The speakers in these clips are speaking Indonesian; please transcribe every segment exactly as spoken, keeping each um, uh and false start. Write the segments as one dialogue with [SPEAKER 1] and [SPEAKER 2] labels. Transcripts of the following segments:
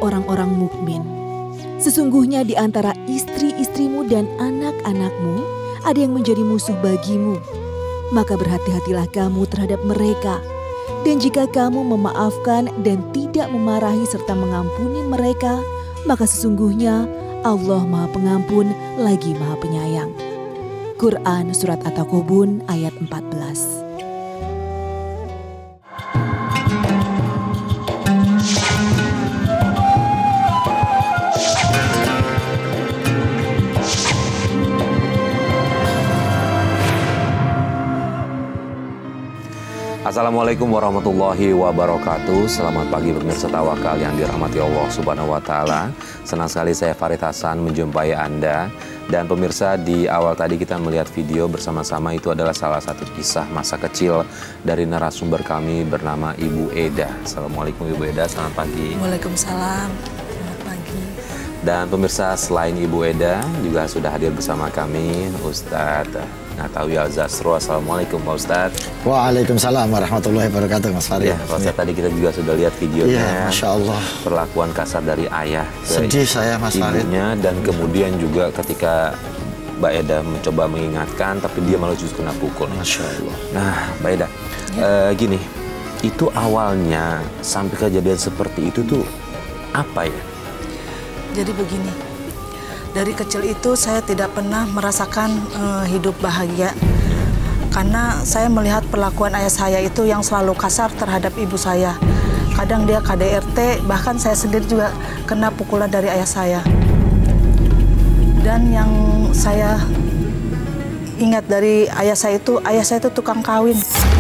[SPEAKER 1] orang-orang mukmin, sesungguhnya di antara istri-istrimu dan anak-anakmu ada yang menjadi musuh bagimu. Maka berhati-hatilah kamu terhadap mereka. Dan jika kamu memaafkan dan tidak memarahi serta mengampuni mereka, maka sesungguhnya Allah Maha Pengampun lagi Maha Penyayang. Quran Surat At-Takabun ayat empat belas.
[SPEAKER 2] Assalamualaikum warahmatullahi wabarakatuh. Selamat pagi pemirsa Tawakal yang dirahmati Allah Subhanahu wa taala. Senang sekali saya Farid Hasan menjumpai Anda. Dan pemirsa, di awal tadi kita melihat video bersama-sama, itu adalah salah satu kisah masa kecil dari narasumber kami bernama Ibu Eda. Assalamualaikum Ibu Eda, selamat pagi.
[SPEAKER 3] Waalaikumsalam, selamat pagi.
[SPEAKER 2] Dan pemirsa, selain Ibu Eda juga sudah hadir bersama kami Ustadz Natawi Al-Zasro. Assalamualaikum Pak Ustadz.
[SPEAKER 4] Waalaikumsalam warahmatullahi wabarakatuh Mas Farid.
[SPEAKER 2] Ya, Pak Ustadz, ya. Tadi kita juga sudah lihat videonya.
[SPEAKER 4] Ya, Masya Allah.
[SPEAKER 2] Perlakuan kasar dari ayah ke
[SPEAKER 4] Sedih saya Mas Farid.
[SPEAKER 2] ibunya, dan kemudian juga ketika Mbak Eda mencoba mengingatkan, tapi dia malah justru kena pukul.
[SPEAKER 4] Masya Allah.
[SPEAKER 2] Nah, Mbak Eda, ya. uh, gini, itu awalnya sampai kejadian seperti itu tuh apa ya?
[SPEAKER 3] Jadi begini, dari kecil itu saya tidak pernah merasakan uh, hidup bahagia. Karena saya melihat perlakuan ayah saya itu yang selalu kasar terhadap ibu saya. Kadang dia K D R T, bahkan saya sendiri juga kena pukulan dari ayah saya. Dan yang saya ingat dari ayah saya itu, ayah saya itu tukang kawin.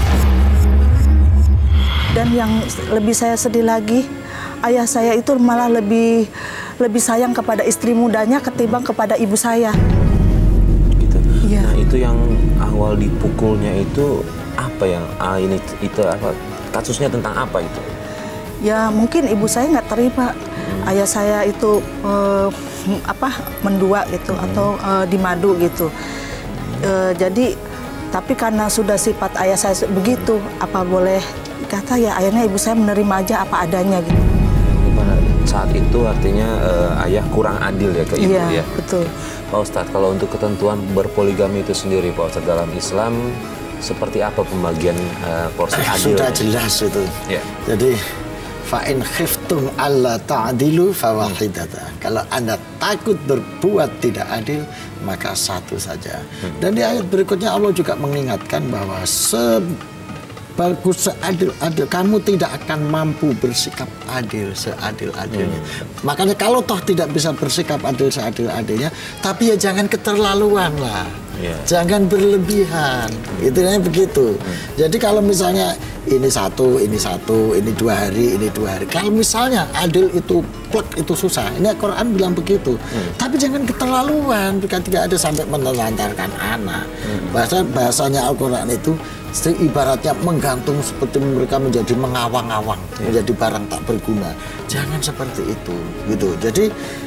[SPEAKER 3] Dan yang lebih saya sedih lagi, ayah saya itu malah lebih lebih sayang kepada istri mudanya ketimbang kepada ibu saya.
[SPEAKER 2] Gitu.
[SPEAKER 3] Ya.
[SPEAKER 2] Nah, itu yang awal dipukulnya itu apa yang ah, ini itu apa? Kasusnya tentang apa itu?
[SPEAKER 3] Ya mungkin ibu saya nggak terima hmm. ayah saya itu eh, apa mendua gitu hmm. atau eh, dimadu gitu. Eh, jadi tapi karena sudah sifat ayah saya begitu, apa boleh kata ya akhirnya ibu saya menerima aja apa adanya gitu.
[SPEAKER 2] Saat itu artinya uh, ayah kurang adil ya ke ibu
[SPEAKER 3] iya,
[SPEAKER 2] ya.
[SPEAKER 3] Betul.
[SPEAKER 2] Pak Ustadz, kalau untuk ketentuan berpoligami itu sendiri Pak Ustadz, dalam Islam seperti apa pembagian uh, porsi adil?
[SPEAKER 4] Sudah jelas itu.
[SPEAKER 2] Ya.
[SPEAKER 4] Jadi fa'in khiftum alla ta'dilu fawahidata. Kalau Anda takut berbuat tidak adil, maka satu saja. Hmm. Dan di ayat berikutnya Allah juga mengingatkan bahwa se bagus seadil-adil, kamu tidak akan mampu bersikap adil seadil-adilnya. Hmm. Makanya kalau toh tidak bisa bersikap adil seadil-adilnya, tapi ya jangan keterlaluan lah. Yeah. Jangan berlebihan. Intinya begitu. Hmm. Jadi kalau misalnya ini satu, ini satu, ini dua hari, ini dua hari. Kalau misalnya adil itu plek itu susah. Ini Al-Quran bilang begitu. Hmm. Tapi jangan keterlaluan. Ketika ada sampai menelantarkan anak. Hmm. Bahasa bahasanya Al-Quran itu ibaratnya menggantung seperti mereka menjadi mengawang-awang, yeah. menjadi barang tak berguna. Jangan seperti itu, gitu. Jadi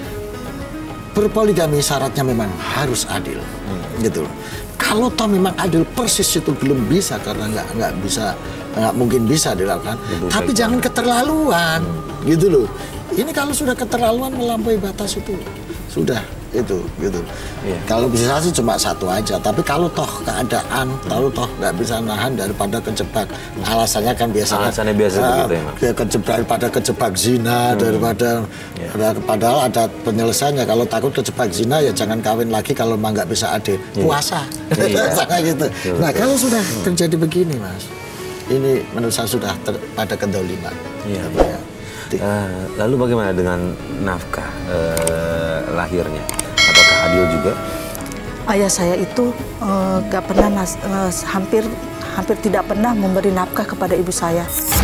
[SPEAKER 4] berpoligami syaratnya memang harus adil, hmm. gitu. Kalau toh memang adil persis itu belum bisa karena nggak nggak bisa nggak mungkin bisa dilakukan. Betul, tapi jangan kan. keterlaluan, hmm. gitu loh. Ini kalau sudah keterlaluan melampaui batas itu sudah. Itu gitu. Yeah. Kalau bisa sih cuma satu aja, tapi kalau toh keadaan, hmm. kalau toh nggak bisa nahan daripada kejebak, hmm. alasannya kan biasanya
[SPEAKER 2] alasannya biasa uh, begitu ya,
[SPEAKER 4] kejebak daripada kejebak zina, hmm. daripada yeah. ada, padahal ada penyelesaiannya. Kalau takut kejebak zina ya jangan kawin lagi kalau memang nggak bisa adil, yeah. puasa, yeah. gitu. Betul, nah betul. Kalau sudah hmm. terjadi begini Mas, ini menurut saya sudah ter, pada kedoliman. Yeah. Gitu, ya.
[SPEAKER 2] Uh, lalu bagaimana dengan nafkah uh, lahirnya? Apakah adil juga?
[SPEAKER 3] Ayah saya itu uh, gak pernah nas, uh, hampir hampir tidak pernah memberi nafkah kepada ibu saya.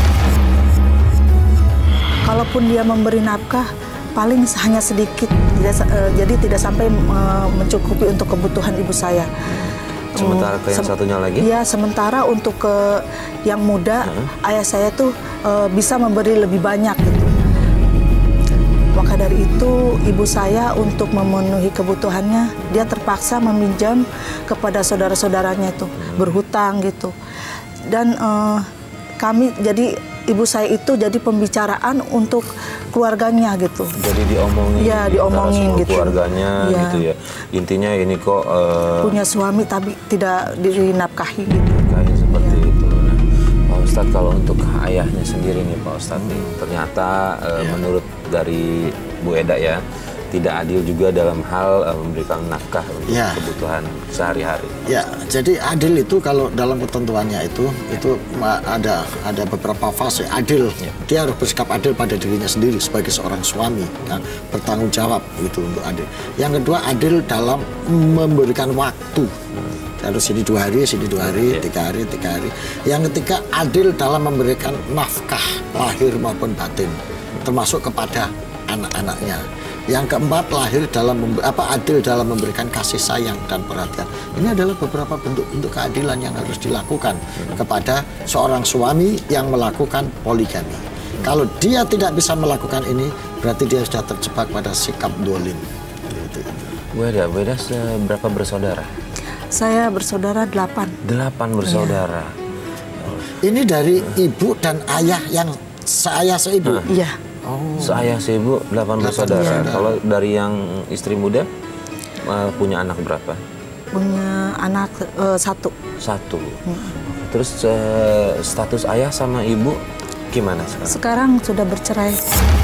[SPEAKER 3] Kalaupun dia memberi nafkah, paling hanya sedikit, tidak, uh, jadi tidak sampai uh, mencukupi untuk kebutuhan ibu saya.
[SPEAKER 2] Sementara ke yang Sem satunya lagi?
[SPEAKER 3] Iya, sementara untuk ke yang muda, hmm. ayah saya tuh uh, bisa memberi lebih banyak gitu. Maka dari itu, ibu saya untuk memenuhi kebutuhannya, dia terpaksa meminjam kepada saudara-saudaranya itu, hmm. berhutang gitu. Dan uh, kami, jadi ibu saya itu jadi pembicaraan untuk keluarganya gitu.
[SPEAKER 2] Jadi diomongin,
[SPEAKER 3] ya, diomongin gitu.
[SPEAKER 2] Keluarganya ya. Gitu ya. Intinya ini kok uh,
[SPEAKER 3] punya suami tapi tidak dinafkahi gitu.
[SPEAKER 2] Kayak seperti ya. Itu. Nah, Pak Ustadz, kalau untuk ayahnya sendiri nih Pak Ustadz, nih, ternyata uh, ya. Menurut dari Bu Eda ya, tidak adil juga dalam hal uh, memberikan nafkah untuk ya. Kebutuhan sehari-hari.
[SPEAKER 4] Ya, jadi adil itu kalau dalam ketentuannya itu ya. Itu ada ada beberapa fase adil. Ya. Dia harus bersikap adil pada dirinya sendiri sebagai seorang suami, kan, bertanggung jawab itu untuk adil. Yang kedua adil dalam memberikan waktu. Hmm. Harus sini dua hari, sini dua hari, ya. tiga hari, tiga hari. Yang ketiga adil dalam memberikan nafkah lahir maupun batin, termasuk kepada anak-anaknya. Yang keempat lahir dalam apa adil dalam memberikan kasih sayang dan perhatian. Ini adalah beberapa bentuk-bentuk keadilan yang harus dilakukan kepada seorang suami yang melakukan poligami. Kalau dia tidak bisa melakukan ini, berarti dia sudah terjebak pada sikap dolim.
[SPEAKER 2] Beda, beda seberapa bersaudara?
[SPEAKER 3] Saya bersaudara delapan.
[SPEAKER 2] Delapan bersaudara.
[SPEAKER 4] Ya. Ini dari ibu dan ayah yang seayah seibu.
[SPEAKER 3] Iya.
[SPEAKER 2] Oh. Seayah seibu delapan bersaudara. Ya. Kalau dari yang istri muda uh, punya anak berapa?
[SPEAKER 3] Punya anak uh, satu.
[SPEAKER 2] Satu. Hmm. Terus uh, status ayah sama ibu gimana sekarang?
[SPEAKER 3] Sekarang sudah bercerai.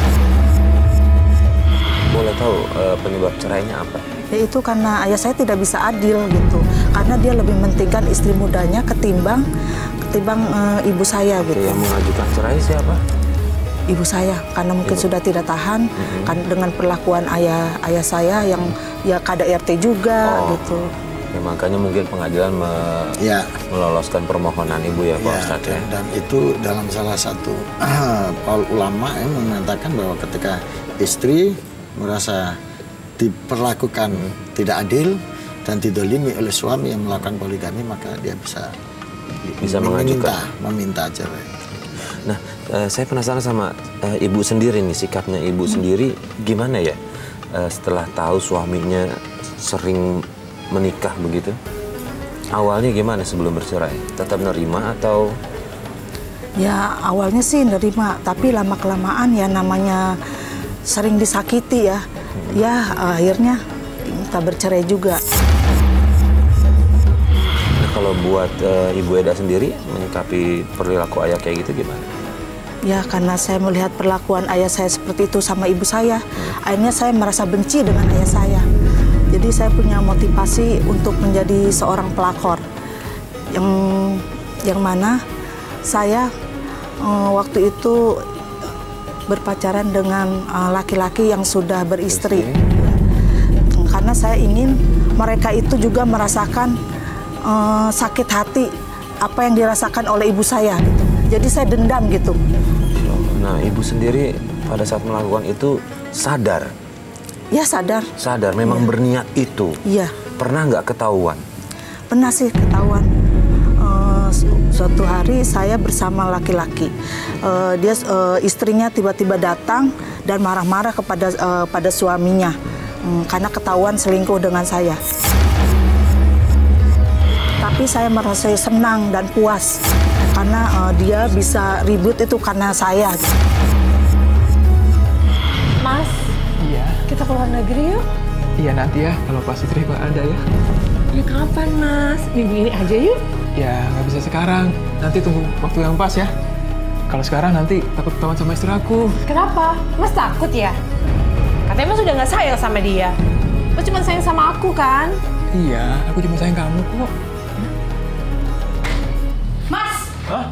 [SPEAKER 2] Boleh tahu uh, penyebab cerainya apa?
[SPEAKER 3] Yaitu karena ayah saya tidak bisa adil gitu. Karena dia lebih mementingkan istri mudanya ketimbang ketimbang uh, ibu saya gitu.
[SPEAKER 2] Yang mengajukan cerai siapa?
[SPEAKER 3] Ibu saya, karena mungkin Ibu. Sudah tidak tahan mm-hmm. kan dengan perlakuan ayah ayah saya yang ya K D R T juga oh. gitu.
[SPEAKER 2] Ya, makanya mungkin pengadilan me
[SPEAKER 4] ya.
[SPEAKER 2] meloloskan permohonan ibu ya, Pak ya, Ustadz ya.
[SPEAKER 4] Dan itu dalam salah satu uh, paul ulama yang mengatakan bahwa ketika istri merasa diperlakukan hmm. tidak adil dan didolimi oleh suami yang melakukan poligami, maka dia bisa
[SPEAKER 2] bisa
[SPEAKER 4] meminta meminta cerai.
[SPEAKER 2] Nah, uh, saya penasaran sama uh, ibu sendiri nih, sikapnya ibu hmm. sendiri gimana ya uh, setelah tahu suaminya sering menikah begitu? Awalnya gimana sebelum bercerai? Tetap nerima atau?
[SPEAKER 3] Ya awalnya sih nerima, tapi lama-kelamaan ya namanya sering disakiti ya, hmm. ya akhirnya kita bercerai juga.
[SPEAKER 2] Kalau buat uh, Ibu Eda sendiri menyikapi perilaku ayah kayak gitu gimana?
[SPEAKER 3] Ya karena saya melihat perlakuan ayah saya seperti itu sama ibu saya, hmm. akhirnya saya merasa benci dengan ayah saya. Jadi saya punya motivasi untuk menjadi seorang pelakor, yang yang mana saya uh, waktu itu berpacaran dengan laki-laki uh, yang sudah beristri. Istri. Karena saya ingin mereka itu juga merasakan Uh, sakit hati apa yang dirasakan oleh ibu saya gitu. Jadi saya dendam gitu.
[SPEAKER 2] Nah, ibu sendiri pada saat melakukan itu sadar?
[SPEAKER 3] Ya sadar.
[SPEAKER 2] Sadar, memang ya. Berniat itu?
[SPEAKER 3] Iya.
[SPEAKER 2] Pernah nggak ketahuan?
[SPEAKER 3] Pernah sih ketahuan. Uh, su suatu hari saya bersama laki-laki. Uh, dia uh, istrinya tiba-tiba datang dan marah-marah kepada uh, pada suaminya um, karena ketahuan selingkuh dengan saya. Tapi saya merasa senang dan puas karena uh, dia bisa ribut itu karena saya.
[SPEAKER 5] Mas,
[SPEAKER 6] iya.
[SPEAKER 5] Kita keluar negeri yuk.
[SPEAKER 6] Iya nanti ya, kalau pas istri ada ya.
[SPEAKER 5] Ya kapan Mas? Minggu ini aja yuk.
[SPEAKER 6] Ya nggak bisa sekarang, nanti tunggu waktu yang pas ya. Kalau sekarang nanti takut ketahuan sama istri aku.
[SPEAKER 5] Kenapa? Mas takut ya? Katanya Mas udah nggak sayang sama dia. Mas cuma sayang sama aku kan?
[SPEAKER 6] Iya, aku cuma sayang kamu kok.
[SPEAKER 5] Hah?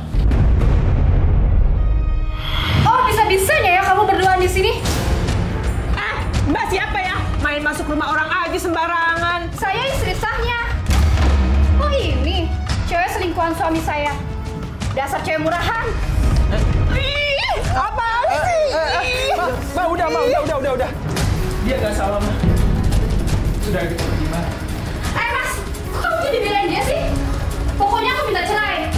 [SPEAKER 5] Oh, bisa-bisanya ya kamu berduaan di sini? Ah, Mbak siapa ya? Main masuk rumah orang aja sembarangan.
[SPEAKER 7] Saya istri sahnya. Oh ini, cewek selingkuhan suami saya. Dasar cewek murahan.
[SPEAKER 5] Ih, apaan sih? Eh, eh, eh,
[SPEAKER 6] Ma, ma, udah, ma, udah, udah, udah, udah. Dia gak salah, ma. Sudah gitu, gimana?
[SPEAKER 7] Eh, Mas, kok kamu jadi belain dia sih? Pokoknya aku minta cerai.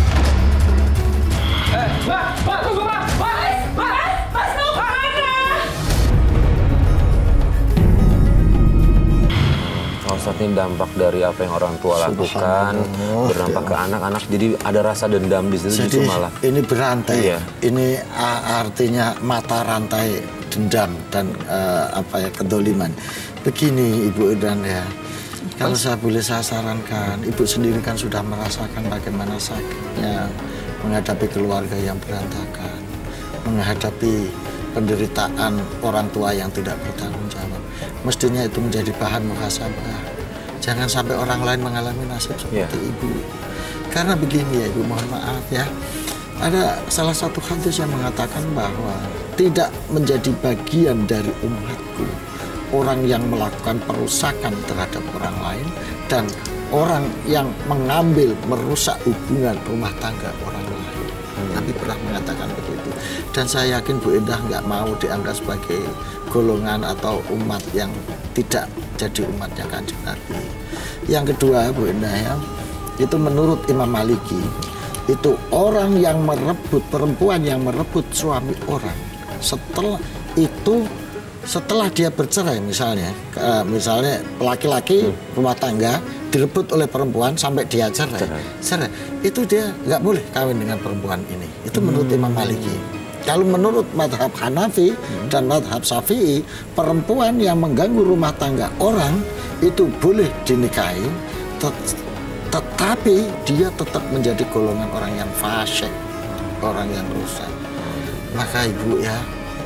[SPEAKER 6] Eh, Ma, Ma, tunggu, Ma!
[SPEAKER 7] Mas, Mas, Mas, mau kemana?
[SPEAKER 2] Oh, Ustaz, ini dampak dari apa yang orang tua lakukan, berdampak ke anak-anak. Jadi ada rasa dendam di situ.
[SPEAKER 4] Jadi
[SPEAKER 2] malah
[SPEAKER 4] ini berantai.
[SPEAKER 2] Iya.
[SPEAKER 4] Ini uh, artinya mata rantai dendam dan uh, apa ya kedoliman. Begini Ibu Edan ya. Kalau saya boleh saya sarankan, Ibu sendiri kan sudah merasakan bagaimana sakitnya menghadapi keluarga yang berantakan, menghadapi penderitaan orang tua yang tidak bertanggung jawab. Mestinya itu menjadi bahan muhasabah. Jangan sampai orang lain mengalami nasib seperti yeah. Ibu. Karena begini ya Ibu, mohon maaf ya. Ada salah satu hadis yang mengatakan bahwa tidak menjadi bagian dari umatku orang yang melakukan perusakan terhadap orang lain dan orang yang mengambil merusak hubungan rumah tangga orang lain. Hmm. Nabi pernah mengatakan begitu. Dan saya yakin Bu Endah nggak mau dianggap sebagai golongan atau umat yang tidak jadi umatnya Kanjeng Nabi. Yang kedua Bu Endah ya, itu menurut Imam Maliki, itu orang yang merebut, perempuan yang merebut suami orang, setelah itu setelah dia bercerai misalnya, misalnya laki-laki hmm. rumah tangga direbut oleh perempuan sampai dia cerai, cerai, cerai itu dia nggak boleh kawin dengan perempuan ini. Itu menurut hmm. Imam Maliki. Kalau menurut madhab Hanafi hmm. dan madhab Syafi'i, perempuan yang mengganggu rumah tangga orang itu boleh dinikahi, tet tetapi dia tetap menjadi golongan orang yang fasik, orang yang rusak. Maka Ibu ya,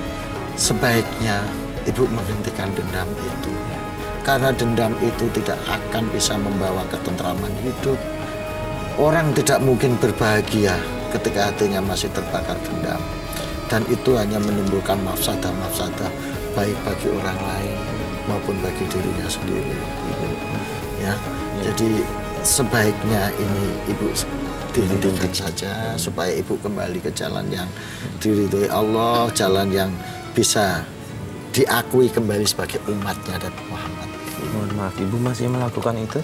[SPEAKER 4] sebaiknya Ibu menghentikan dendam itu, karena dendam itu tidak akan bisa membawa ketentraman hidup. Orang tidak mungkin berbahagia ketika hatinya masih terbakar dendam, dan itu hanya menimbulkan mafsadah-mafsadah baik bagi orang lain maupun bagi dirinya sendiri. Ibu. Ya, jadi sebaiknya ini Ibu dihentikan saja supaya Ibu kembali ke jalan yang diridhoi Allah, jalan yang bisa diakui kembali sebagai umatnya dan Muhammad.
[SPEAKER 2] Mohon maaf, Ibu masih melakukan itu?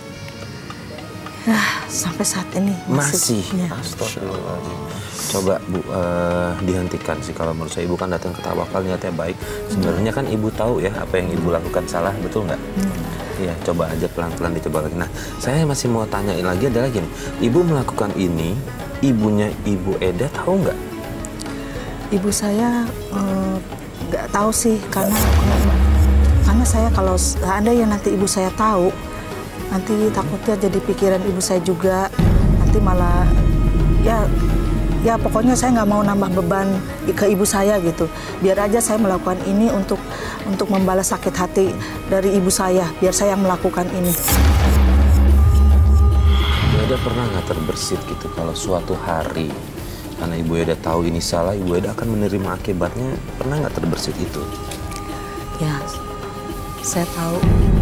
[SPEAKER 3] Nah, sampai saat ini
[SPEAKER 2] masih.
[SPEAKER 3] masih ya.
[SPEAKER 2] Astagfirullahaladzim. Coba Bu uh, dihentikan sih, kalau menurut saya Ibu kan datang ke tawakal niatnya baik. Sebenarnya kan Ibu tahu ya apa yang Ibu lakukan salah, betul nggak? Iya, hmm. coba aja pelan-pelan dicoba lagi. Nah, saya masih mau tanyain lagi, ada lagi nih. Ibu melakukan ini, ibunya Ibu Eda tahu nggak?
[SPEAKER 3] Ibu saya nggak uh, tahu sih, karena karena saya kalau ada yang nanti ibu saya tahu, nanti takutnya jadi pikiran ibu saya juga, nanti malah ya ya pokoknya saya nggak mau nambah beban ke ibu saya gitu. Biar aja saya melakukan ini untuk untuk membalas sakit hati dari ibu saya, biar saya yang melakukan ini.
[SPEAKER 2] Ibu Eda pernah nggak terbersit gitu kalau suatu hari karena Ibu Eda tahu ini salah, Ibu Eda akan menerima akibatnya, pernah nggak terbersit itu?
[SPEAKER 3] Ya, saya tahu.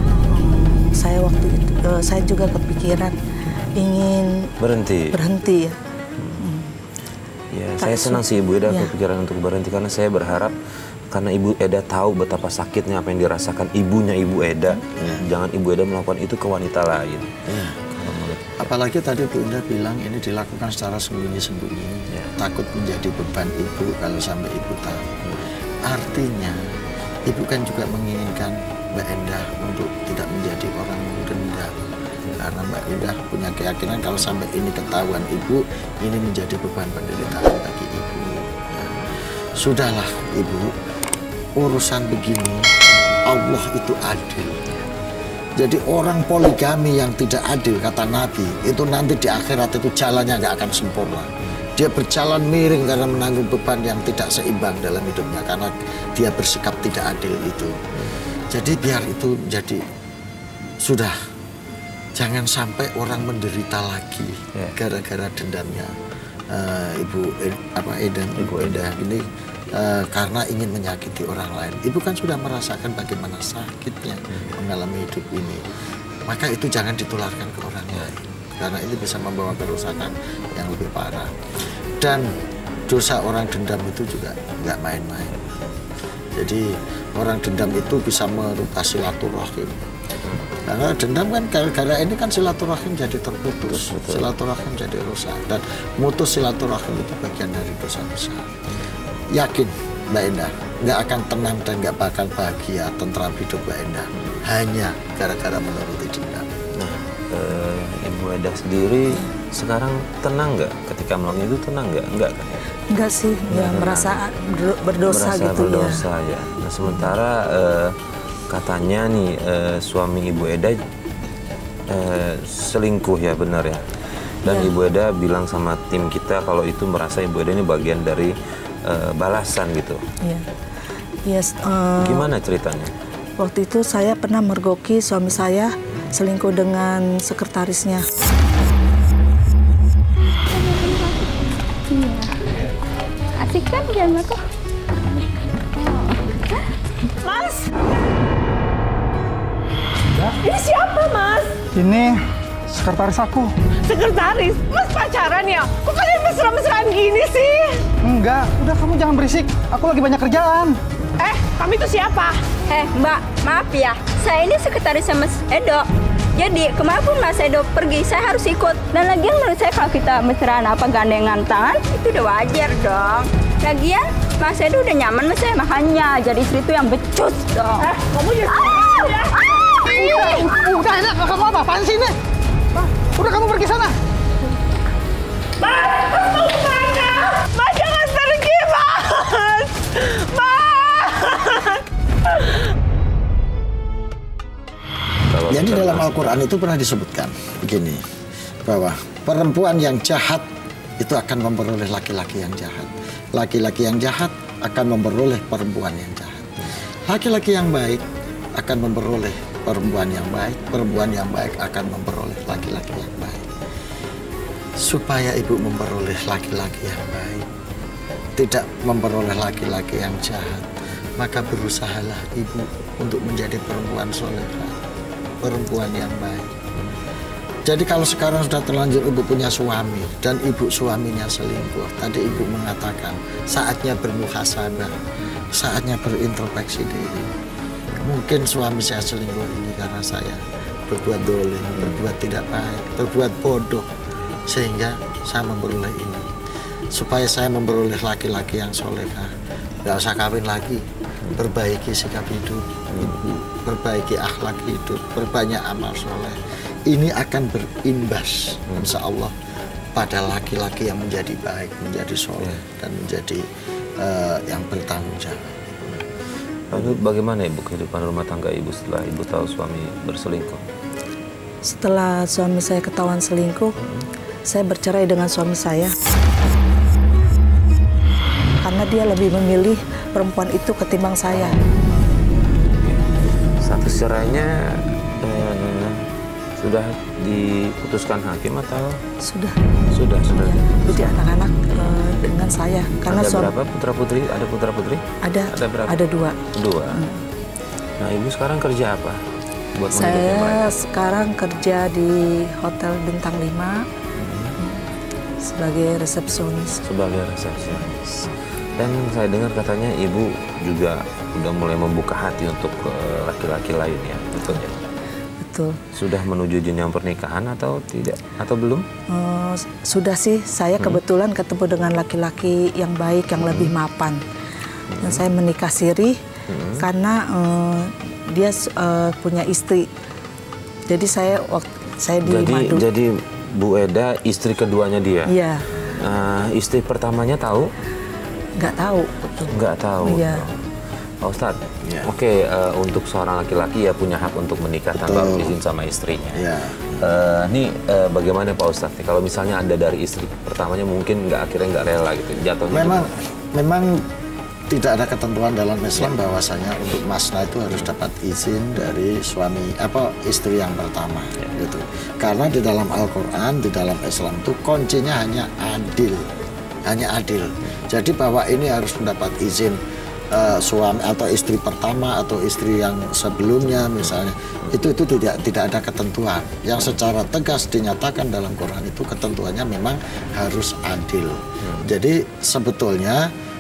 [SPEAKER 3] Saya waktu itu, uh, saya juga kepikiran ingin
[SPEAKER 2] berhenti.
[SPEAKER 3] Berhenti ya.
[SPEAKER 2] Hmm. Ya, saya senang sih Ibu Eda ya. kepikiran untuk berhenti, karena saya berharap karena Ibu Eda tahu betapa sakitnya apa yang dirasakan ibunya Ibu Eda, ya. Jangan Ibu Eda melakukan itu ke wanita lain. Ya.
[SPEAKER 4] Apalagi tadi Bu Enda bilang ini dilakukan secara sembunyi-sembunyi, ya. Takut menjadi beban ibu kalau sampai ibu tahu. Artinya ibu kan juga menginginkan Mbak Endah untuk tidak menjadi orang yang dendam, karena Mbak Endah punya keyakinan kalau sampai ini ketahuan ibu, ini menjadi beban penderitaan bagi ibu. Ya. Sudahlah Ibu, urusan begini Allah itu adil. Jadi orang poligami yang tidak adil, kata Nabi, itu nanti di akhirat itu jalannya nggak akan sempurna. Dia berjalan miring karena menanggung beban yang tidak seimbang dalam hidupnya, karena dia bersikap tidak adil itu. Jadi biar itu jadi sudah, jangan sampai orang menderita lagi gara-gara dendamnya uh, Ibu apa Edan, Ibu Eda ini uh, karena ingin menyakiti orang lain. Ibu kan sudah merasakan bagaimana sakitnya mengalami hidup ini. Maka itu jangan ditularkan ke orang lain, karena itu bisa membawa kerusakan yang lebih parah. Dan dosa orang dendam itu juga nggak main-main. Jadi orang dendam itu bisa merubah silaturahim. Karena dendam kan gara-gara ini kan silaturahim jadi terputus, silaturahim jadi rusak, dan mutus silaturahim itu bagian dari dosa besar. Yakin Mbak Endah nggak akan tenang dan nggak bakal bahagia tentram hidup Mbak Endah hanya gara-gara menuruti dendam.
[SPEAKER 2] uh, Ibu Eda sendiri sekarang tenang nggak ketika melakukan itu, tenang nggak? Enggak kan?
[SPEAKER 3] Enggak sih, ya
[SPEAKER 2] Enggak
[SPEAKER 3] merasa berdosa
[SPEAKER 2] merasa
[SPEAKER 3] gitu
[SPEAKER 2] berdosa,
[SPEAKER 3] ya.
[SPEAKER 2] ya. Nah sementara uh, katanya nih uh, suami Ibu Eda uh, selingkuh ya, benar ya? Dan ya. Ibu Eda bilang sama tim kita kalau itu merasa Ibu Eda ini bagian dari uh, balasan gitu.
[SPEAKER 3] Iya. Yes, uh,
[SPEAKER 2] Gimana ceritanya?
[SPEAKER 3] Waktu itu saya pernah mergoki suami saya selingkuh dengan sekretarisnya.
[SPEAKER 7] Asik kan game aku?
[SPEAKER 5] Mas! Ini siapa, Mas?
[SPEAKER 8] Ini sekretaris aku.
[SPEAKER 5] Sekretaris? Mas pacaran ya? Kok kalian mesra-mesraan gini sih?
[SPEAKER 8] Enggak, udah kamu jangan berisik. Aku lagi banyak kerjaan.
[SPEAKER 5] Eh, kami itu siapa?
[SPEAKER 9] Eh, Mbak, maaf ya. Saya ini sekretarisnya Mas Edo. Jadi, kemanapun Mas Edo pergi, saya harus ikut. Dan lagian menurut saya kalau kita mesraan apa gandengan tangan, itu udah wajar dong. Lagian, Mas Edo udah nyaman sama saya, makanya jadi istri itu yang becus dong.
[SPEAKER 5] Eh, kamu jadi
[SPEAKER 9] Ah!
[SPEAKER 5] ya?
[SPEAKER 9] Ah!
[SPEAKER 8] Udah, udah enak. Kamu apa-apaan sih ini? Udah kamu pergi sana.
[SPEAKER 5] Mas, Mas mau kemana? Mas jangan pergi, Mas! Mas!
[SPEAKER 4] Jadi dalam Al-Quran itu pernah disebutkan begini, bahwa perempuan yang jahat itu akan memperoleh laki-laki yang jahat. Laki-laki yang jahat akan memperoleh perempuan yang jahat. Laki-laki yang baik akan memperoleh perempuan yang baik. Perempuan yang baik akan memperoleh laki-laki yang baik. Supaya ibu memperoleh laki-laki yang baik, tidak memperoleh laki-laki yang jahat, maka berusahalah ibu untuk menjadi perempuan solehah, perempuan yang baik. Jadi kalau sekarang sudah terlanjur ibu punya suami dan ibu suaminya selingkuh, tadi ibu mengatakan saatnya bermuhasabah, saatnya berintrospeksi diri. Mungkin suami saya selingkuh ini karena saya berbuat dolim, berbuat tidak baik, berbuat bodoh, sehingga saya memperoleh ini. Supaya saya memperoleh laki-laki yang solehah, nggak usah kawin lagi, perbaiki sikap hidup, perbaiki akhlak hidup, perbanyak amal soleh. Ini akan berimbas, insya Allah, pada laki-laki yang menjadi baik, menjadi soleh, dan menjadi uh, yang bertanggung jawab.
[SPEAKER 2] Lalu bagaimana ibu kehidupan rumah tangga ibu setelah ibu tahu suami berselingkuh?
[SPEAKER 3] Setelah suami saya ketahuan selingkuh, saya bercerai dengan suami saya. Karena dia lebih memilih perempuan itu ketimbang saya.
[SPEAKER 2] Status cerainya eh, sudah diputuskan hakim atau?
[SPEAKER 3] Sudah.
[SPEAKER 2] Sudah, sudah.
[SPEAKER 3] Ya, jadi anak-anak uh, dengan saya. Karena
[SPEAKER 2] ada
[SPEAKER 3] suami,
[SPEAKER 2] berapa putra putri? Ada putra putri?
[SPEAKER 3] Ada.
[SPEAKER 2] Ada berapa?
[SPEAKER 3] Ada dua.
[SPEAKER 2] Dua.
[SPEAKER 3] Hmm.
[SPEAKER 2] Nah ibu sekarang kerja apa? Buat
[SPEAKER 3] saya sekarang kerja di Hotel Bintang lima hmm. sebagai resepsionis.
[SPEAKER 2] Sebagai resepsionis. Dan saya dengar katanya ibu juga udah mulai membuka hati untuk laki-laki uh, lain ya, betul ya?
[SPEAKER 3] Betul. Sudah
[SPEAKER 2] menuju jenjang pernikahan atau tidak? Atau belum?
[SPEAKER 3] Uh, sudah sih, saya hmm. kebetulan ketemu dengan laki-laki yang baik, yang hmm. lebih mapan. Hmm. Dan saya menikah siri hmm. karena uh, dia uh, punya istri. Jadi saya waktu saya di
[SPEAKER 2] jadi,
[SPEAKER 3] Madu.
[SPEAKER 2] Jadi Bu Eda istri keduanya dia?
[SPEAKER 3] Iya.
[SPEAKER 2] Uh, istri pertamanya tahu?
[SPEAKER 3] Nggak tahu.
[SPEAKER 2] Nggak tahu.
[SPEAKER 3] Iya.
[SPEAKER 2] Pak Ustadz, ya. Oke okay, uh, untuk seorang laki-laki ya punya hak untuk menikah tanpa izin sama istrinya.
[SPEAKER 4] Ya.
[SPEAKER 2] Uh, ini uh, bagaimana Pak Ustadz? Nih, kalau misalnya Anda dari istri pertamanya mungkin nggak akhirnya nggak rela gitu, jatuhnya.
[SPEAKER 4] Memang,
[SPEAKER 2] gimana?
[SPEAKER 4] memang tidak ada ketentuan dalam Islam ya. Bahwasanya untuk masna itu harus dapat izin dari suami apa istri yang pertama, ya. Gitu. Karena di dalam Al-Quran, di dalam Islam itu kuncinya hanya adil, hanya adil. Jadi bahwa ini harus mendapat izin Uh, suami atau istri pertama atau istri yang sebelumnya misalnya, itu itu tidak tidak ada ketentuan yang secara tegas dinyatakan dalam Quran. Itu ketentuannya memang harus adil. Hmm. Jadi sebetulnya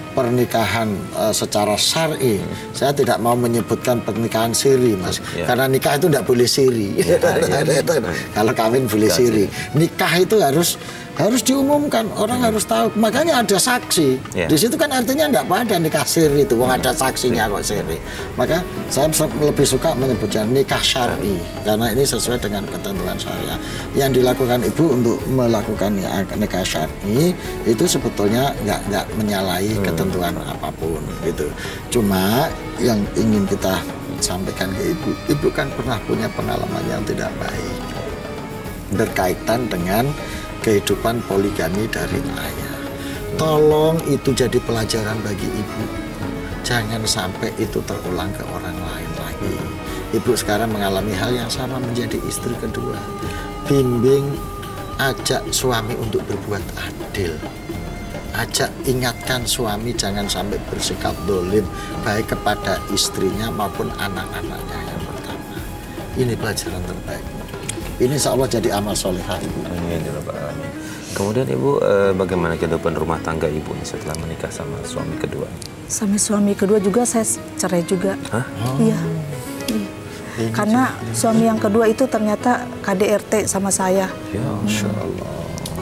[SPEAKER 4] pernikahan uh, secara syar'i. Hmm. Saya tidak mau menyebutkan pernikahan siri, Mas. Yeah. Karena nikah itu tidak boleh siri. Yeah, yeah, yeah. Kalau kawin boleh siri. Nikah itu harus harus diumumkan, orang hmm. harus tahu. Makanya ada saksi. Yeah. Di situ kan artinya nggak ada nikah siri itu, wong ada saksinya kok siri. Maka saya lebih suka menyebutnya nikah syar'i karena ini sesuai dengan ketentuan syariah. Yang dilakukan ibu untuk melakukan nikah syar'i itu sebetulnya nggak nggak menyalahi hmm. ketentuan apapun gitu. Cuma yang ingin kita sampaikan ke ibu, ibu kan pernah punya pengalaman yang tidak baik berkaitan dengan kehidupan poligami dari ayah. Tolong itu jadi pelajaran bagi ibu. Jangan sampai itu terulang ke orang lain lagi. Ibu sekarang mengalami hal yang sama menjadi istri kedua. Bimbing, ajak suami untuk berbuat adil. Ajak ingatkan suami jangan sampai bersikap dolim baik kepada istrinya maupun anak-anaknya yang pertama. Ini pelajaran terbaik. Ini insya Allah jadi amal solehah ibu.
[SPEAKER 2] Amin. Kemudian ibu, eh, bagaimana kehidupan rumah tangga ibu setelah menikah sama suami kedua?
[SPEAKER 3] Sama suami kedua juga saya cerai juga. Hah? Iya. iya. Karena suami yang kedua itu ternyata K D R T sama saya.
[SPEAKER 2] Ya, Masya Allah.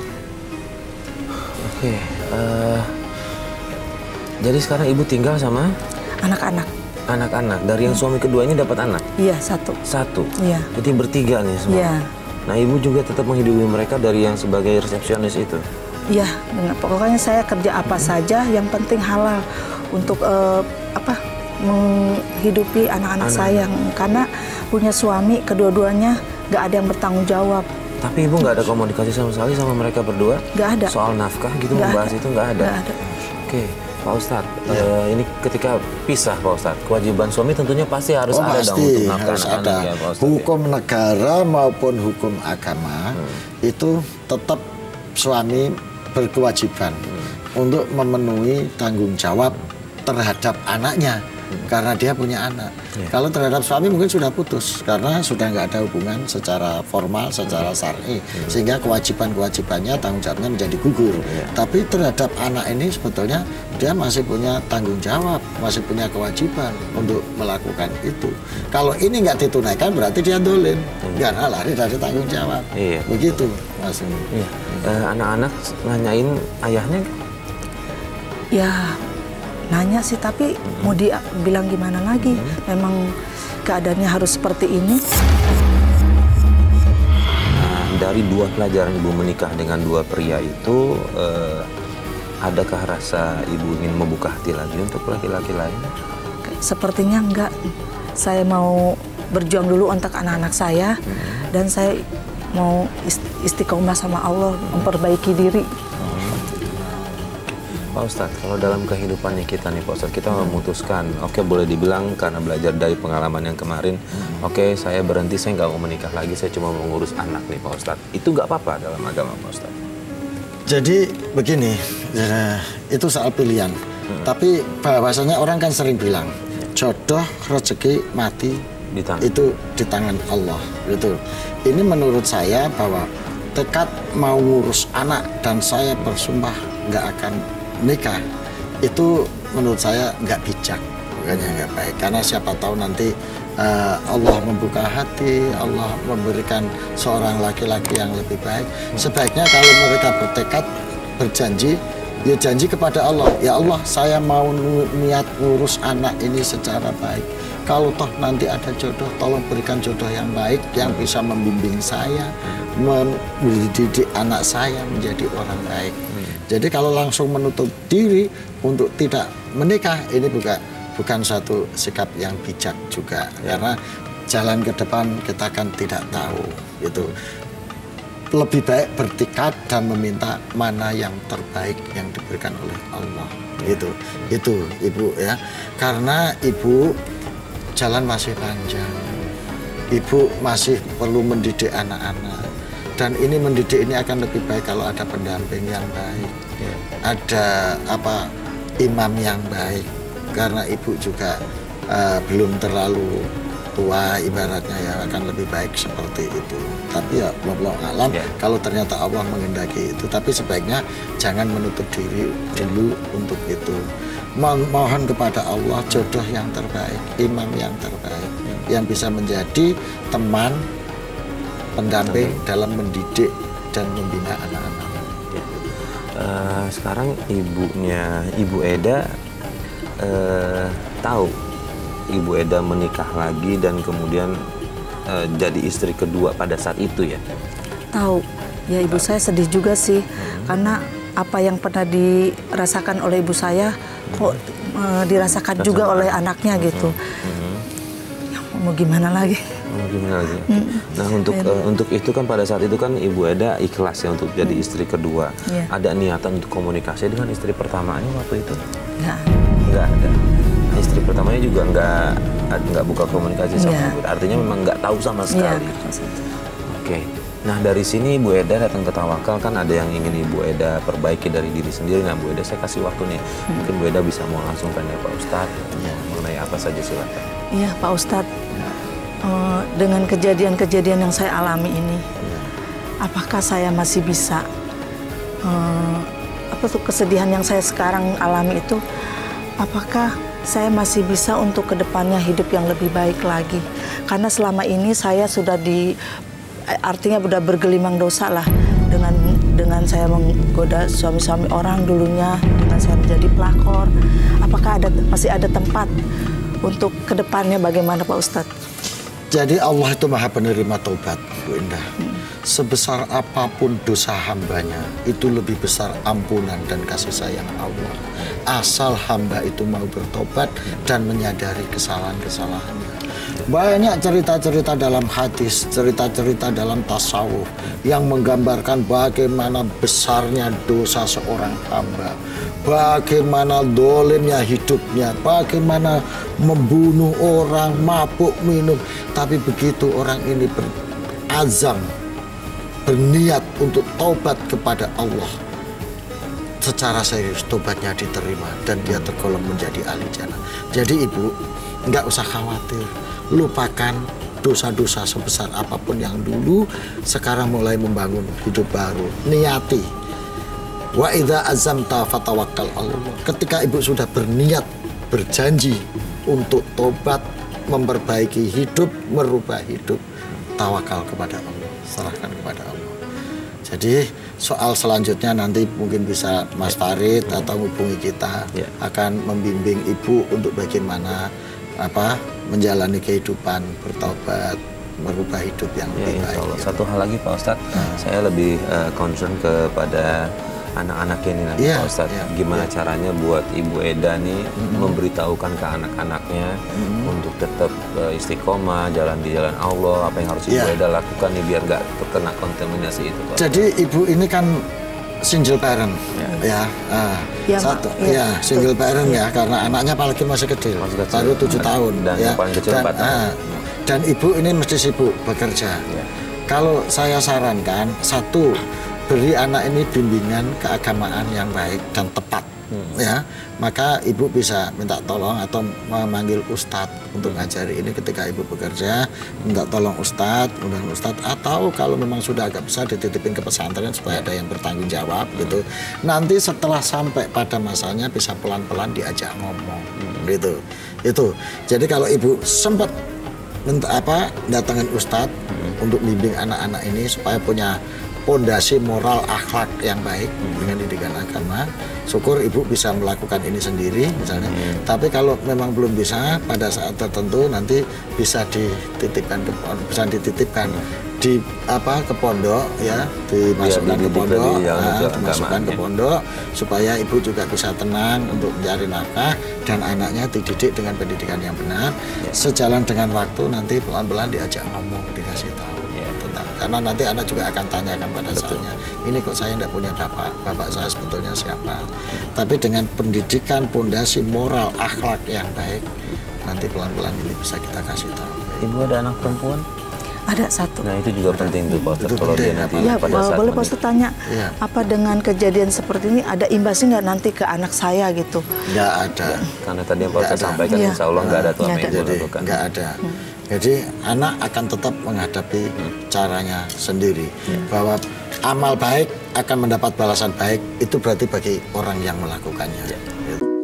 [SPEAKER 2] Oke. Uh, jadi sekarang ibu tinggal sama?
[SPEAKER 3] Anak-anak.
[SPEAKER 2] Anak-anak. Dari yang suami keduanya dapat anak?
[SPEAKER 3] Iya, satu.
[SPEAKER 2] Satu?
[SPEAKER 3] Iya.
[SPEAKER 2] Jadi bertiga nih semua?
[SPEAKER 3] Iya.
[SPEAKER 2] Nah, ibu juga tetap menghidupi mereka dari yang sebagai resepsionis itu?
[SPEAKER 3] Iya, pokoknya saya kerja apa hmm. saja, yang penting halal untuk uh, apa menghidupi anak-anak saya. Karena punya suami, kedua-duanya nggak ada yang bertanggung jawab.
[SPEAKER 2] Tapi ibu nggak ada komunikasi sama sekali sama mereka berdua?
[SPEAKER 3] Nggak ada.
[SPEAKER 2] Soal nafkah gitu
[SPEAKER 3] gak
[SPEAKER 2] membahas
[SPEAKER 3] ada.
[SPEAKER 2] itu nggak ada?
[SPEAKER 3] Nggak ada.
[SPEAKER 2] Oke. Pak Ustadz, ya. uh, ini ketika pisah Pak Ustadz, kewajiban suami tentunya pasti harus
[SPEAKER 4] oh,
[SPEAKER 2] ada
[SPEAKER 4] pasti,
[SPEAKER 2] dong untuk nafkah
[SPEAKER 4] harus
[SPEAKER 2] anak-anak
[SPEAKER 4] ada.
[SPEAKER 2] Ya, Pak Ustadz,
[SPEAKER 4] hukum
[SPEAKER 2] ya.
[SPEAKER 4] negara maupun hukum agama hmm. itu tetap suami berkewajiban hmm. untuk memenuhi tanggung jawab terhadap anaknya. Karena dia punya anak. Yeah. Kalau terhadap suami mungkin sudah putus karena sudah nggak ada hubungan secara formal, secara syar'i, yeah. sehingga kewajiban-kewajibannya, tanggung jawabnya menjadi gugur. Yeah. Tapi terhadap anak ini sebetulnya dia masih punya tanggung jawab, masih punya kewajiban untuk melakukan itu. Kalau ini nggak ditunaikan berarti dia dolim, yeah. karena lari dari tanggung jawab. Yeah. Begitu, Mas.
[SPEAKER 2] Yeah. Uh, anak-anak nanyain ayahnya?
[SPEAKER 3] Ya. Nanya sih, tapi hmm. mau dia bilang gimana lagi? Hmm. Memang keadaannya harus seperti ini.
[SPEAKER 2] Nah, dari dua pelajaran ibu menikah dengan dua pria itu, eh, adakah rasa ibu ingin membuka hati lagi untuk laki-laki lain?
[SPEAKER 3] Sepertinya enggak. Saya mau berjuang dulu untuk anak-anak saya, hmm. dan saya mau istiqomah sama Allah, memperbaiki diri.
[SPEAKER 2] Pak Ustadz, kalau dalam kehidupannya kita nih Pak Ustadz, kita hmm. memutuskan, oke okay, boleh dibilang karena belajar dari pengalaman yang kemarin, hmm. oke okay, saya berhenti, saya nggak mau menikah lagi, saya cuma mengurus anak nih Pak Ustadz. Itu nggak apa-apa dalam agama Pak Ustadz?
[SPEAKER 4] Jadi begini, ya, itu soal pilihan. Hmm. Tapi bahwasanya orang kan sering bilang, jodoh, rezeki, mati, di tangan. Itu di tangan Allah. Gitu. Ini menurut saya bahwa tekad mau ngurus anak dan saya bersumpah nggak akan nikah itu menurut saya nggak bijak, bukannya nggak baik, karena siapa tahu nanti uh, Allah membuka hati, Allah memberikan seorang laki-laki yang lebih baik. Sebaiknya kalau mereka bertekad berjanji, ya janji kepada Allah, ya Allah saya mau niat ngurus anak ini secara baik. Kalau toh nanti ada jodoh, tolong berikan jodoh yang baik yang bisa membimbing saya, mendidik anak saya menjadi orang baik. Jadi kalau langsung menutup diri untuk tidak menikah, ini bukan bukan satu sikap yang bijak juga, ya. Karena jalan ke depan kita kan tidak tahu. Itu lebih baik bertekad dan meminta mana yang terbaik yang diberikan oleh Allah. Ya. Itu itu ibu ya, karena ibu jalan masih panjang, ibu masih perlu mendidik anak-anak. Dan ini mendidik ini akan lebih baik kalau ada pendamping yang baik, ya. Ada apa imam yang baik, karena ibu juga uh, belum terlalu tua ibaratnya ya akan lebih baik seperti itu. Tapi ya wallahu alam yeah. kalau ternyata Allah menghendaki itu, tapi sebaiknya jangan menutup diri dulu untuk itu. Mohon kepada Allah jodoh yang terbaik, imam yang terbaik, yang bisa menjadi teman pendamping dalam mendidik dan membina anak-anak.
[SPEAKER 2] Uh, sekarang ibunya Ibu Eda uh, tahu Ibu Eda menikah lagi dan kemudian uh, jadi istri kedua pada saat itu ya?
[SPEAKER 3] Tahu. Ya ibu saya sedih juga sih hmm. karena apa yang pernah dirasakan oleh ibu saya kok uh, dirasakan Rasakan. juga oleh anaknya gitu. Hmm. Ya, mau gimana lagi?
[SPEAKER 2] Mau gimana lagi? Hmm. Nah untuk uh, untuk itu kan pada saat itu kan Ibu Eda ikhlas ya untuk jadi hmm. istri kedua. Yeah. Ada niatan untuk komunikasi dengan istri pertamanya waktu itu? Nggak. Nggak ada. Nah, istri pertamanya juga nggak nggak buka komunikasi sama yeah. Ibu. Artinya memang nggak tahu sama sekali. Yeah. Oke. Okay. Nah dari sini Ibu Eda datang ke Tawakal kan ada yang ingin Ibu Eda perbaiki dari diri sendiri. Nah Bu Eda saya kasih waktu nih. Hmm. Mungkin Bu Eda bisa mau langsung tanya Pak Ustadz ya. mengenai apa saja silakan.
[SPEAKER 3] Iya Pak Ustadz. Uh, dengan kejadian-kejadian yang saya alami ini, ya. apakah saya masih bisa uh, apa tuh kesedihan yang saya sekarang alami itu, apakah saya masih bisa untuk kedepannya hidup yang lebih baik lagi? Karena selama ini saya sudah di, artinya sudah bergelimang dosa lah dengan dengan saya menggoda suami-suami orang dulunya, dengan saya menjadi pelakor. Apakah ada masih ada tempat untuk kedepannya bagaimana Pak Ustadz?
[SPEAKER 4] Jadi Allah itu maha penerima taubat, Bu Indah. Sebesar apapun dosa hambanya, itu lebih besar ampunan dan kasih sayang Allah. Asal hamba itu mau bertobat dan menyadari kesalahan-kesalahannya. Banyak cerita-cerita dalam hadis, cerita-cerita dalam tasawuf yang menggambarkan bagaimana besarnya dosa seorang hamba, bagaimana dolimnya hidupnya, bagaimana membunuh orang, mabuk minum. Tapi begitu orang ini berazam, berniat untuk taubat kepada Allah, secara serius tobatnya diterima dan dia tergolong menjadi ahli jannah. Jadi ibu nggak usah khawatir, lupakan dosa-dosa sebesar apapun yang dulu, sekarang mulai membangun hidup baru. Niati. Wa idza azamta fatawakkal Allah. Ketika ibu sudah berniat, berjanji untuk tobat, memperbaiki hidup, merubah hidup, tawakal kepada Allah, serahkan kepada Allah. Jadi soal selanjutnya nanti mungkin bisa Mas Farid atau hubungi kita ya. akan membimbing ibu untuk bagaimana apa menjalani kehidupan, bertobat, merubah hidup yang
[SPEAKER 2] ya,
[SPEAKER 4] lebih baik.
[SPEAKER 2] Allah. Satu hal lagi Pak Ustadz, hmm. saya lebih uh, concern kepada anak-anak ini nanti yeah, Pak Ustadz. Yeah, Gimana yeah. caranya buat Ibu Eda nih mm-hmm. memberitahukan ke anak-anaknya mm-hmm. untuk tetap uh, istiqomah, jalan di jalan Allah. Apa yang harus Ibu yeah. Eda lakukan nih biar nggak terkena kontaminasi itu Pak.
[SPEAKER 4] Jadi Ibu ini kan single parent yeah. ya, uh, ya satu ya, ya single parent ya, ya karena anaknya apalagi masih kecil, masih kecil. baru tujuh tahun
[SPEAKER 2] dan
[SPEAKER 4] ya.
[SPEAKER 2] yang paling kecil
[SPEAKER 4] dan,
[SPEAKER 2] empat tahun.
[SPEAKER 4] Uh, dan Ibu ini mesti sibuk bekerja. Ya. Kalau saya sarankan satu, beri anak ini bimbingan keagamaan yang baik dan tepat, hmm. ya. Maka ibu bisa minta tolong atau memanggil ustadz untuk ngajari ini ketika ibu bekerja, minta tolong ustadz, undang ustadz, atau kalau memang sudah agak besar dititipin ke pesantren supaya ada yang bertanggung jawab gitu. Nanti setelah sampai pada masanya bisa pelan-pelan diajak ngomong, hmm. gitu. Itu. Jadi kalau ibu sempat minta apa datangin ustadz hmm. untuk bimbing anak-anak ini supaya punya pondasi moral akhlak yang baik hmm. dengan didikan agama, syukur ibu bisa melakukan ini sendiri misalnya. Hmm. Tapi kalau memang belum bisa, pada saat tertentu nanti bisa dititipkan ke bisa dititipkan di apa ke pondok ya, dimasukkan ya, ke pondok, nah, dimasukkan ke pondok supaya ibu juga bisa tenang untuk mencari nafkah dan anaknya dididik dengan pendidikan yang benar. Ya. Sejalan dengan waktu nanti pelan-pelan diajak ngomong, dikasih tahu. Karena nanti anak juga akan tanyakan pada saatnya, ini kok saya tidak punya bapak, bapak saya sebetulnya siapa. Tapi dengan pendidikan, pondasi moral, akhlak yang baik, nanti pelan-pelan ini bisa kita kasih tahu.
[SPEAKER 2] Ibu ada anak perempuan?
[SPEAKER 3] Ada satu.
[SPEAKER 2] Nah itu juga ada. Penting tuh Pak Ustadz, kalau dia nanti
[SPEAKER 3] ya,
[SPEAKER 2] pada saat
[SPEAKER 3] boleh Pak Ustadz tanya, ya. apa dengan kejadian seperti ini ada imbasnya nggak nanti ke anak saya gitu?
[SPEAKER 4] Nggak ada.
[SPEAKER 2] Karena tadi yang Pak Ustadz sampaikan, ya. insya Allah nggak ada tuh apa yang ibu lakukan.
[SPEAKER 4] Nggak ada. Hmm. Jadi anak akan tetap menghadapi caranya sendiri. Bahwa amal baik akan mendapat balasan baik, itu berarti bagi orang yang melakukannya.